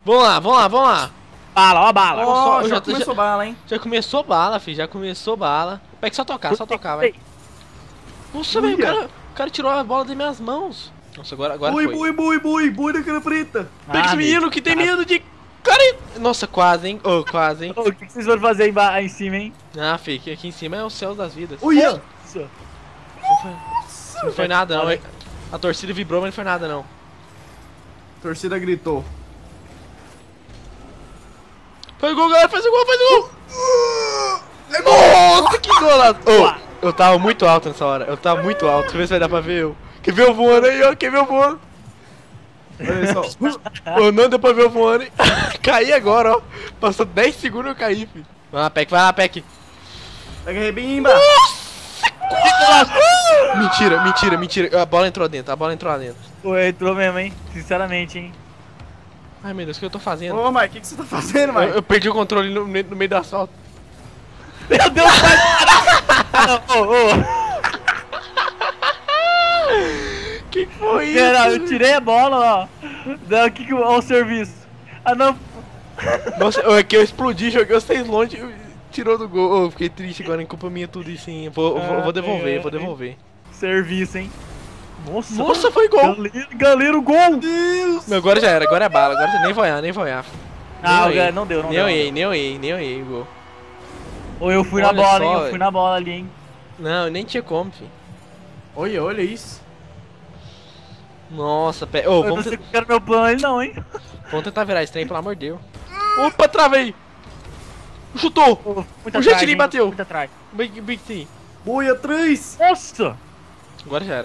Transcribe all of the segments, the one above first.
Vamos lá, vamos lá, vamos lá. Bala, ó a bala. Ó, já começou bala, hein? Já começou bala, filho. Já começou bala. Pega só tocar, vai. Nossa, velho, o cara tirou a bola das minhas mãos. Nossa, agora foi. Bui da cara preta. Pega esse menino que tem medo de... Cara... Nossa, quase, hein? Oh, quase, hein? O que vocês foram fazer aí em cima, hein? Ah, filho, aqui em cima é o céu das vidas. Uia! Não foi nada, não. A torcida vibrou, mas não foi nada, não. A torcida gritou. Faz o gol, galera, faz o gol, faz o gol! Nossa, que golaço! Oh, eu tava muito alto nessa hora, eu tava muito alto. Deixa eu ver se vai dar pra ver eu. Quer ver eu voando aí, ó? Quer ver eu voando? Olha só. Oh, não deu pra ver eu voando, hein? Caí agora, ó. Passou 10 segundos e eu caí, filho. Vai lá, Peck, vai lá, Peck. Pega a rebimba. Mentira. A bola entrou dentro, lá dentro. Pô, entrou mesmo, hein? Sinceramente, hein? Ai, meu Deus, o que eu tô fazendo? Ô, Mike, o que você tá fazendo, Mike? Eu perdi o controle no meio do asfalto. Meu Deus, Que foi isso? Pera, eu tirei a bola, ó. Ó o serviço. Ah, não. Nossa, é que eu explodi, joguei vocês longe e tirou do gol. Oh, fiquei triste agora, em culpa minha tudo isso, sim. Vou devolver. Serviço, hein? Nossa, foi gol! Galera, gol! Deus! Não, agora já era, agora é bala, agora nem voiar. Ah, não deu, Nem eu errei, gol. Ou eu fui Olha na bola, só, hein? Eu velho. fui na bola ali, hein? Não, nem tinha como, filho. Olha isso. Nossa, Eu não sei que era meu plano ali, não, hein? Vamos tentar virar esse trem, pelo amor de Deus. Opa, travei! Chutou! O Jetili bateu! Muito atrás. Big T. Buia 3. Nossa! Agora já era.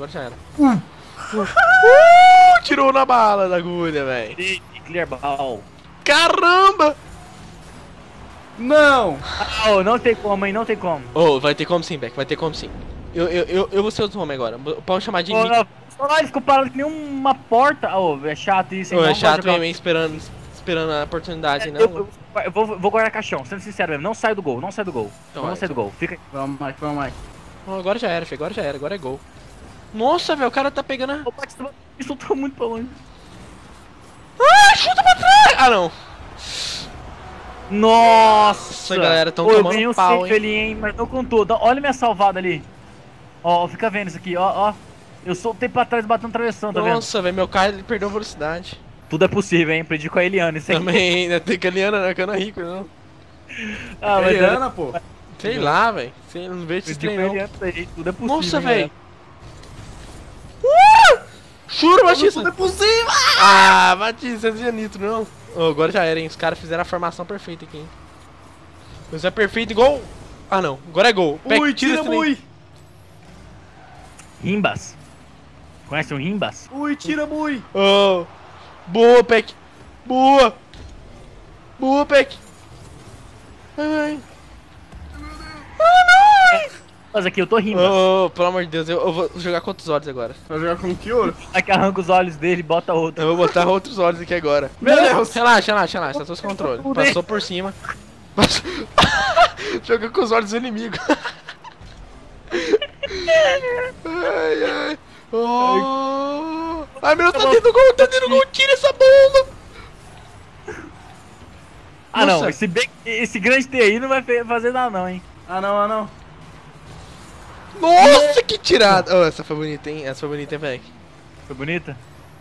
Tirou na bala da agulha, velho. Clear ball. Caramba! Não. Oh, não tem como, hein? Não tem como. Oh, vai ter como sim, Beck, vai ter como sim. Eu vou ser o homem agora. Pode chamar de mim. Não, ele ficou parado que nem uma porta. Oh, é chato isso, hein? Oh, é Não chato pode mesmo, esperando a oportunidade, não. Eu vou guardar caixão, sendo sincero mesmo. Não sai do gol. Então não vai, sai do gol. Fica. Vamos, Mike. Oh, agora já era, filho, agora é gol. Nossa, velho, o cara tá pegando a... Opa, isso soltou muito pra longe. Ah, chuta pra trás! Ah, não. Nossa, galera, tão eu tomando ganhei um pau, safe ali, hein? Mas não contou. Olha minha salvada ali. Ó, fica vendo isso aqui, ó. Eu soltei pra trás batendo travessão, tá vendo? Nossa, velho, meu carro ele perdeu a velocidade. Tudo é possível, hein? Aprendi com a Eliana isso aí. Também, ainda tem que a Liana, não, que eu não é rico, não. Ah, mas Eliana, pô. Sei lá, velho. Não vejo esse aprendi trem, com a não. Eliana isso aí. Tudo é possível. Nossa, hein, velho. galera? Juro, Batista. Tudo é possível. Ah, Batista, você é nitro, não. Oh, agora já era, hein. Os caras fizeram a formação perfeita aqui, hein. Mas é perfeito igual... Ah, não. Agora é gol. Ui, tira, Bui. Rimbas. Conhece o Rimbas? Ui, tira, Bui. Oh. Boa, Peck. Boa, Peck. Ai. Mas aqui, eu tô Rimbas. Oh, pelo amor de Deus, eu vou jogar com outros olhos agora. Vai jogar com que ouro? Aqui arranca os olhos dele e bota outro. Eu vou botar outros olhos aqui agora. Meu Deus. Relaxa, tá todos controle. Passou por cima. Jogou com os olhos do inimigo. Ai. Oh. Ai, meu Deus, tá dentro do gol, tira essa bomba. Ah, Nossa. não, esse grande T aí não vai fazer nada não, hein. Ah, não. Nossa, que tirada. Oh, essa foi bonita, hein, velho. Foi bonita?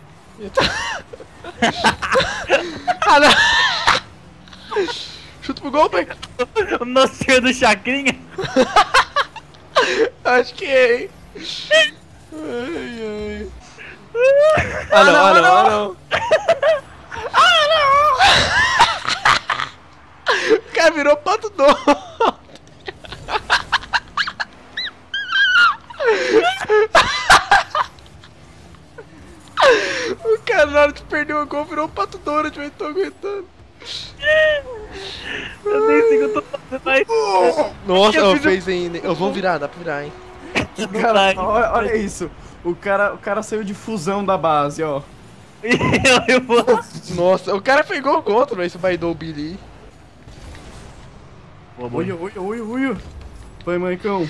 Ah, não. Chuta pro gol, Peck. O nocinho do Chacrinha. Acho que é, hein. Ai. Ah, não. O cara virou pato doce. O cara na hora de perder o gol virou um pato Donald, eu tô aguentando. Eu nem sei o que eu tô fazendo, mas... Nossa, eu fez ainda. Eu vou virar, dá pra virar, hein. Cara, olha isso. O cara saiu de fusão da base, ó. eu vou... Nossa, o cara pegou contra, velho, esse baidou o Billy. Ui. Vai, Maicão.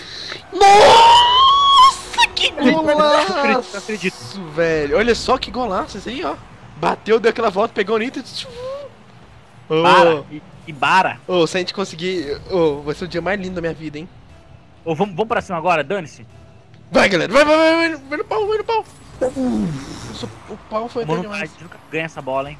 Nossa, que golaço, acredito. velho. Olha só que golaço esse aí, ó. Bateu, deu aquela volta, pegou o Nitro. Para. E bara. Ô, se a gente conseguir... Ô, vai ser o dia mais lindo da minha vida, hein? Ô, vamos pra cima agora, dane-se. Vai, galera, vai no pau, vai no pau. O pau foi até Mano, a demais. gente nunca ganha essa bola, hein.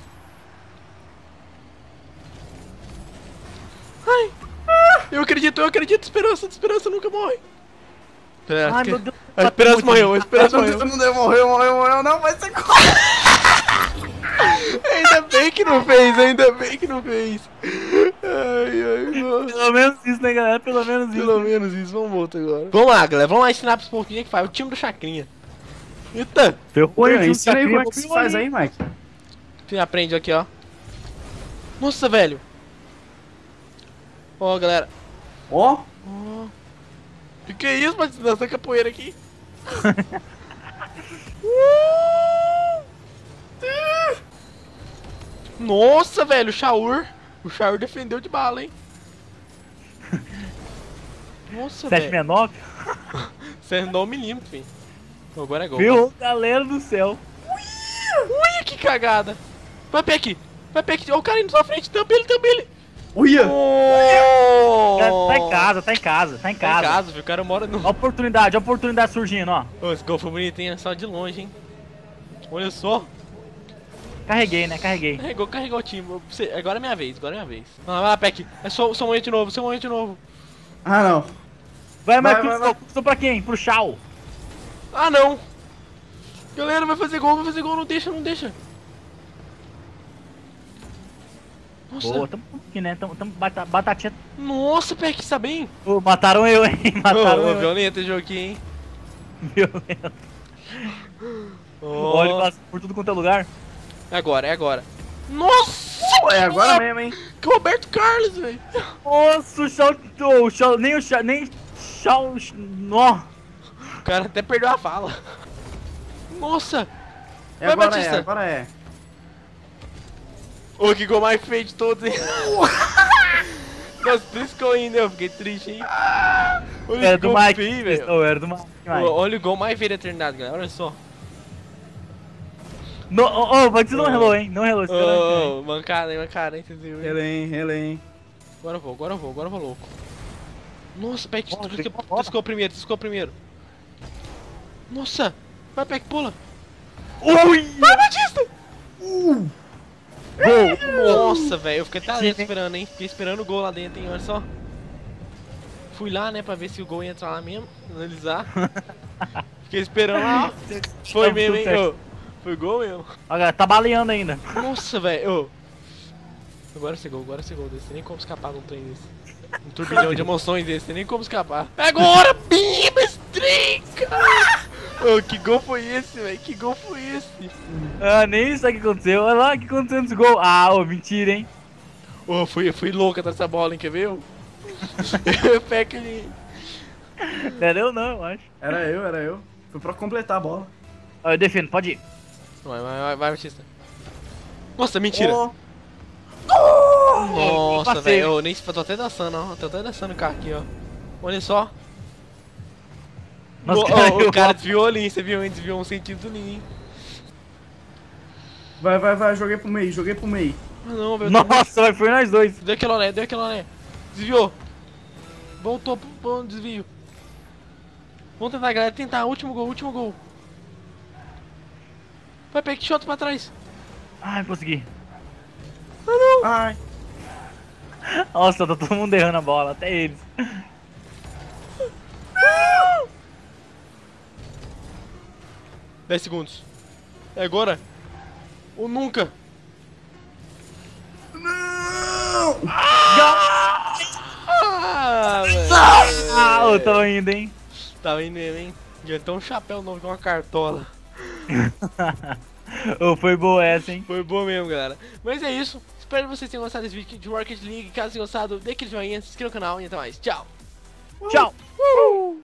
Ai, eu acredito, esperança nunca morre. Ai, meu Deus. A esperança morreu, a esperança morreu. Não deu, morreu, não, vai ser Ainda bem que não fez, ainda bem que não fez. Ai, nossa. Pelo menos isso, né, galera? Pelo menos isso. Pelo menos isso, vamos voltar agora. Vamos lá, galera, vamos lá ensinar pros pouquinhos que faz. O time do Chacrinha. Eita! Ferrou, ensina aí como é que se faz aí, Mike. Você aprende aqui, ó. Nossa, velho. Ó, galera. Ó. Que é isso, mas dançando capoeira aqui? Nossa, velho, o Shaur. O Shaur defendeu de bala, hein? Nossa, velho. 769? Você andou 1 milímetro, filho. Agora é gol. Viu? Galera do céu. Ui, que cagada. Vai pé aqui. Vai pé aqui. Ó, o cara indo na sua frente. Tampa ele. Uia! Oh! Tá em casa, tá em casa. Tá em casa, viu? O cara mora no... Ó a oportunidade surgindo, ó. Ô, esse gol foi bonitinho, só de longe, hein? Olha só. Carreguei, né? Carreguei. Carregou o time. Agora é minha vez, Vai lá, Peck. É seu momento de novo, Ah, não. Vai, Vai. Cruzou pra quem? Pro Shao. Ah, não. Galera, vai fazer gol, não deixa. Nossa. Boa, tamo aqui, né? Tamo batatinha. Nossa, Peck, tá bem? Ô, mataram eu, hein? Mataram eu. Violento esse jogo aqui, hein? Violento. Oh. Olha, passa por tudo quanto é lugar. É agora. Nossa! É agora mesmo, hein? Que Roberto Carlos, velho. Nossa, o Shao, nem o Shao, nó. O cara até perdeu a fala. Nossa! Vai, Agora Batista. agora é. Ô, que gol mais feio de todos, hein? Nossa, triscou ainda, eu fiquei triste, hein? Olha Era o do gol Mike, feio, velho. não, era do Mike. Olha o gol mais feio da eternidade, galera, olha só. Você não relou, hein? Não relou, Ô, mancada, hein, vocês viram, hein? Ele, hein? Agora eu vou louco. Nossa, Peck, triscou primeiro. Nossa! Vai, Peck, pula! Ui! Vai, Batista! Gol! Nossa, velho, eu fiquei até dentro esperando, hein? Fiquei esperando o gol lá dentro, hein? Olha só. Fui lá, né, pra ver se o gol ia entrar lá mesmo, analisar. Fiquei esperando lá, ó. Foi mesmo, hein? Ô, foi gol mesmo. Olha, tá baleando ainda. Nossa, velho. Agora esse gol desse. Tem nem como escapar de um trem desse. Um turbilhão de emoções desse. Tem nem como escapar. Agora, bimba, estrinca! Ô, que gol foi esse, velho? Ah, nem isso que aconteceu. Olha lá o que aconteceu nesse gol. Ah, mentira, hein? Ô, fui louco atrás dessa bola, hein? Quer ver? Peck ali. Não era eu, não, eu acho. Era eu. Foi pra completar a bola. Ó, eu defendo, pode ir. Vai, Batista. Nossa, mentira. Oh. Nossa, passei. velho. Eu nem tô até dançando, ó. Tô até dançando o carro aqui, ó. Olha só. Nossa, O cara desviou ali, você viu, hein? Desviou 1 centímetro ali, hein? Vai, joguei pro meio. Ah, não, velho. Nossa, foi nós dois. Deu aquela olé. Desviou. Voltou pro desvio. Vamos tentar, galera. Tentar. Último gol. Vai, Peck, shot pra trás. Ai, consegui. Ai. Nossa, tá todo mundo errando a bola, até eles. 10 segundos. É agora? Ou nunca? Não! velho. Ah, eu tô indo, hein? Tava indo mesmo, hein? E então um chapéu novo com uma cartola. Foi boa essa, hein? Foi boa mesmo, galera. Mas é isso. Espero que vocês tenham gostado desse vídeo de Rocket League. Caso tenham gostado, dê aquele joinha, se inscreva no canal e até mais. Tchau! Tchau!